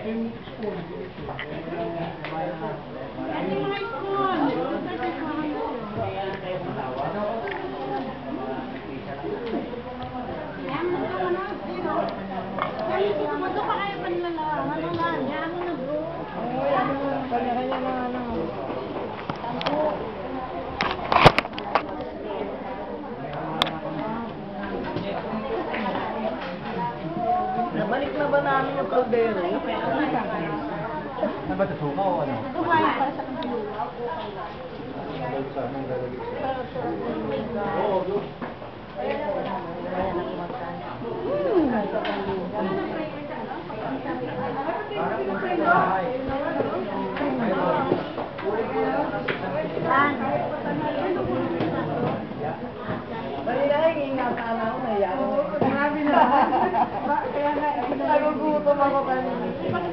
Nabalik na ba namin yung kaldero? Ano ba ito? Suka o ano? Kumain para sa kaldero. Oo. Marami na. Kaya nga, nagugutom ako kanina.